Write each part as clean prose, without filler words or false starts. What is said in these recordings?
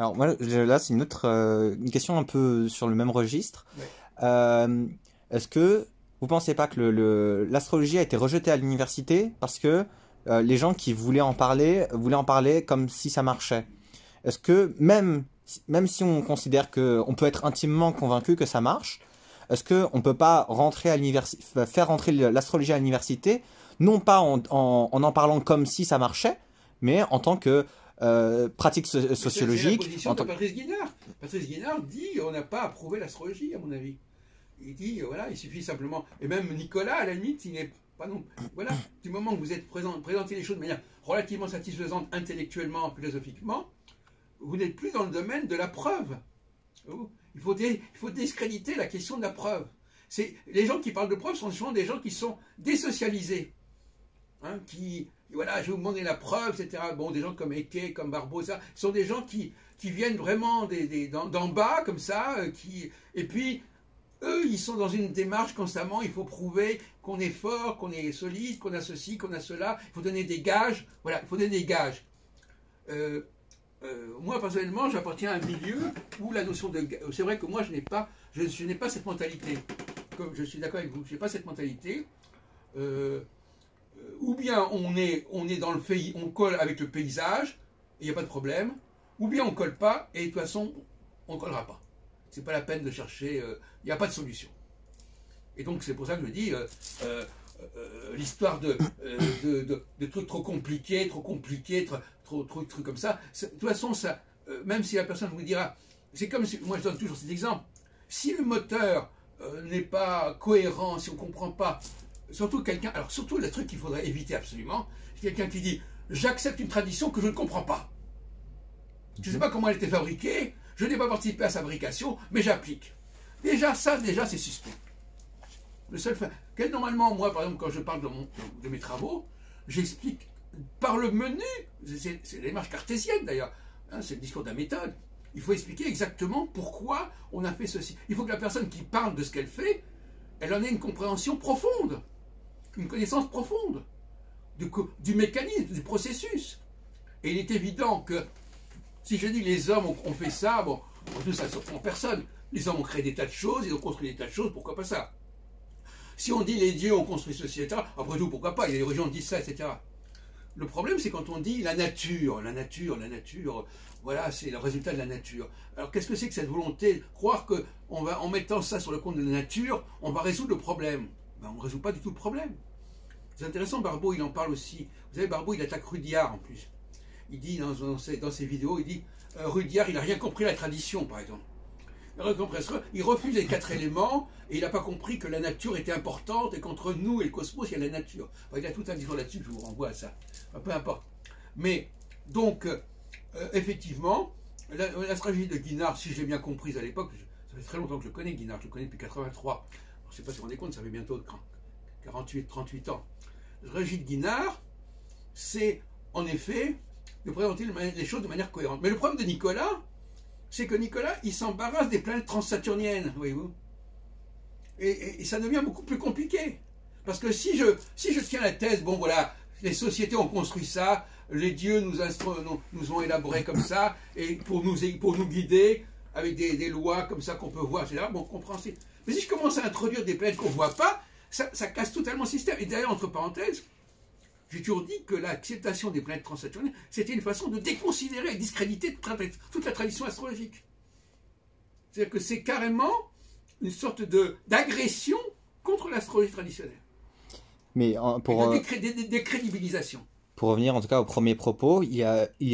Alors moi, là, c'est une autre une question un peu sur le même registre. Ouais. Est-ce que vous pensez pas que l'astrologie a été rejetée à l'université parce que les gens qui voulaient en parler comme si ça marchait? Est-ce que même si on considère que on peut être intimement convaincu que ça marche, est-ce que on peut pas rentrer à l'université, faire rentrer l'astrologie à l'université, non pas en parlant comme si ça marchait, mais en tant que pratique sociologique. C'est la position de Patrice Guinard. Patrice Guinard dit on n'a pas approuvé l'astrologie, à mon avis. Il dit voilà, il suffit simplement. Et même Nicolas, à la limite, il n'est pas non. Voilà, du moment que vous êtes présenté les choses de manière relativement satisfaisante intellectuellement, philosophiquement, vous n'êtes plus dans le domaine de la preuve. Il faut discréditer la question de la preuve. Les gens qui parlent de preuve sont souvent des gens qui sont désocialisés. Hein, voilà, je vais vous demander la preuve, etc. Bon, des gens comme Eke, comme Barbosa, sont des gens qui viennent vraiment d'en bas, comme ça, et puis, eux, ils sont dans une démarche constamment, il faut prouver qu'on est fort, qu'on est solide, qu'on a ceci, qu'on a cela, il faut donner des gages, voilà, il faut donner des gages. Moi, personnellement, j'appartiens à un milieu où la notion de... C'est vrai que moi, je n'ai pas cette mentalité. Comme je suis d'accord avec vous, je n'ai pas cette mentalité. Ou bien on est dans le pays, on colle avec le paysage, et il n'y a pas de problème, ou bien on ne colle pas, et de toute façon, on ne collera pas. C'est pas la peine de chercher, il n'y a pas de solution. Et donc c'est pour ça que je dis, l'histoire de trucs trop compliqués, trop trucs comme ça, de toute façon, ça, même si la personne vous dira, c'est comme si, moi je donne toujours cet exemple, si le moteur n'est pas cohérent, si on ne comprend pas, surtout quelqu'un, alors surtout le truc qu'il faudrait éviter absolument, c'est quelqu'un qui dit j'accepte une tradition que je ne comprends pas. Je ne sais pas comment elle était fabriquée, je n'ai pas participé à sa fabrication, mais j'applique. Déjà c'est suspect. Le seul fait que normalement, moi par exemple, quand je parle de mes travaux, j'explique par le menu, c'est la démarche cartésienne d'ailleurs, hein, c'est le discours de la méthode. Il faut expliquer exactement pourquoi on a fait ceci. Il faut que la personne qui parle de ce qu'elle fait, elle en ait une compréhension profonde. Une connaissance profonde du mécanisme, du processus. Et il est évident que si je dis les hommes ont fait ça, bon, tout ça ne surprend personne. Les hommes ont créé des tas de choses, ils ont construit des tas de choses, pourquoi pas ça? Si on dit les dieux ont construit ceci, etc., après tout, pourquoi pas? Il y a des religions qui disent ça, etc. Le problème, c'est quand on dit la nature, voilà, c'est le résultat de la nature. Alors qu'est-ce que c'est que cette volonté de croire qu'en mettant ça sur le compte de la nature, on va résoudre le problème? Ben, on ne résout pas du tout le problème. C'est intéressant, Barbeau, il en parle aussi. Vous savez, Barbeau, il attaque Rudyard en plus. Il dit dans ses vidéos, il dit Rudyard, il n'a rien compris à la tradition, par exemple. Il refuse les 4 éléments et il n'a pas compris que la nature était importante et qu'entre nous et le cosmos, il y a la nature. Enfin, il a tout un discours là-dessus, je vous renvoie à ça. Enfin, peu importe. Mais, donc, effectivement, l'astrologie de Guinard, si je l'ai bien comprise à l'époque, ça fait très longtemps que je connais Guinard, je le connais depuis 83. Je ne sais pas si vous vous rendez compte, ça fait bientôt 38 ans. L'astrologie de Guinard, c'est en effet de présenter les choses de manière cohérente. Mais le problème de Nicolas, c'est que Nicolas, il s'embarrasse des planètes transsaturniennes, voyez-vous. Et ça devient beaucoup plus compliqué. Parce que si je tiens la thèse, bon voilà, les sociétés ont construit ça, les dieux nous ont élaboré comme ça, et pour nous guider, avec des lois comme ça qu'on peut voir, etc. Bon, compréhensible. Mais si je commence à introduire des planètes qu'on ne voit pas, ça casse totalement le système. Et d'ailleurs, entre parenthèses, j'ai toujours dit que l'acceptation des planètes transsaturniennes, c'était une façon de déconsidérer et discréditer toute la tradition astrologique. C'est-à-dire que c'est carrément une sorte d'agression contre l'astrologie traditionnelle. Mais pour décrédibilisation. Pour revenir en tout cas au premier propos, il y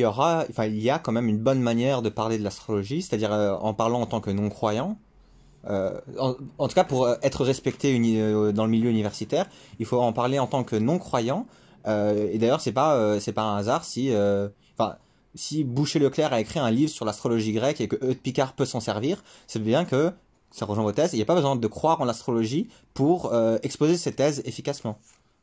a quand même une bonne manière de parler de l'astrologie, c'est-à-dire en parlant en tant que non-croyant. En tout cas, pour être respecté dans le milieu universitaire, il faut en parler en tant que non-croyant. Et d'ailleurs, c'est pas un hasard si Boucher-Leclerc a écrit un livre sur l'astrologie grecque et que Eudes Picard peut s'en servir, c'est bien que ça rejoint vos thèses. Il n'y a pas besoin de croire en l'astrologie pour exposer ses thèses efficacement.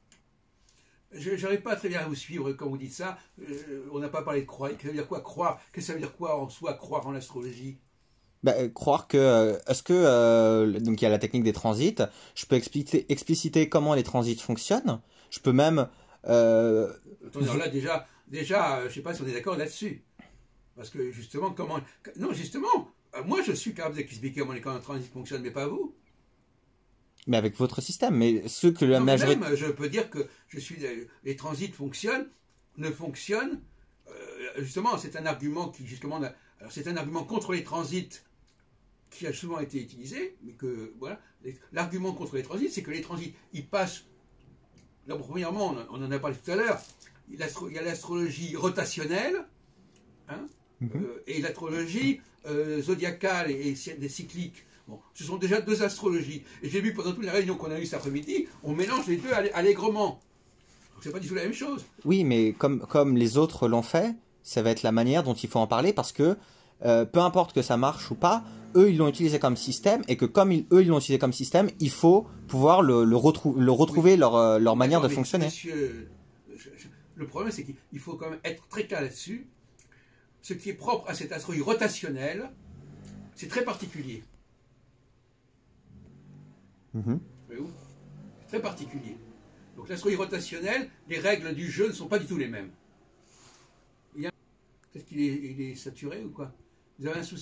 Je n'arrive pas très bien à vous suivre quand vous dites ça. On n'a pas parlé de croire. Ça veut dire quoi croire? Qu'est-ce que ça veut dire quoi en soi croire en l'astrologie? Croire que donc il y a la technique des transits. Je peux expliciter comment les transits fonctionnent. Je peux même Attends, alors là déjà, je sais pas si on est d'accord là-dessus. Parce que justement, comment... Non, justement, moi je suis capable d'expliquer comment les camps de transit fonctionnent, mais pas vous. Mais avec votre système, mais ceux que la Non, mais majorité... même, je peux dire que les transits ne fonctionnent. Justement, c'est un argument qui, justement, alors c'est un argument contre les transits qui a souvent été utilisé, mais que, voilà, l'argument contre les transits, c'est que les transits, ils passent, d'abord, premièrement, on en a parlé tout à l'heure, il y a l'astrologie rotationnelle, hein, et l'astrologie zodiacale et des cycliques. Bon, ce sont déjà deux astrologies. Et j'ai vu pendant toute la réunion qu'on a eue cet après-midi, on mélange les deux allègrement. Donc c'est pas du tout la même chose. Oui, mais comme les autres l'ont fait, ça va être la manière dont il faut en parler parce que peu importe que ça marche ou pas, eux ils l'ont utilisé comme système et que comme eux ils l'ont utilisé comme système, il faut pouvoir le retrouver Oui. leur manière de fonctionner. Monsieur, le problème c'est qu'il faut quand même être très clair là-dessus. Ce qui est propre à cette astrologie rotationnelle, c'est très particulier. Voyez-vous ? C'est très particulier. Donc l'astrologie rotationnelle, les règles du jeu ne sont pas du tout les mêmes. Peut-être qu'il est saturé ou quoi ? Vous avez un souci ?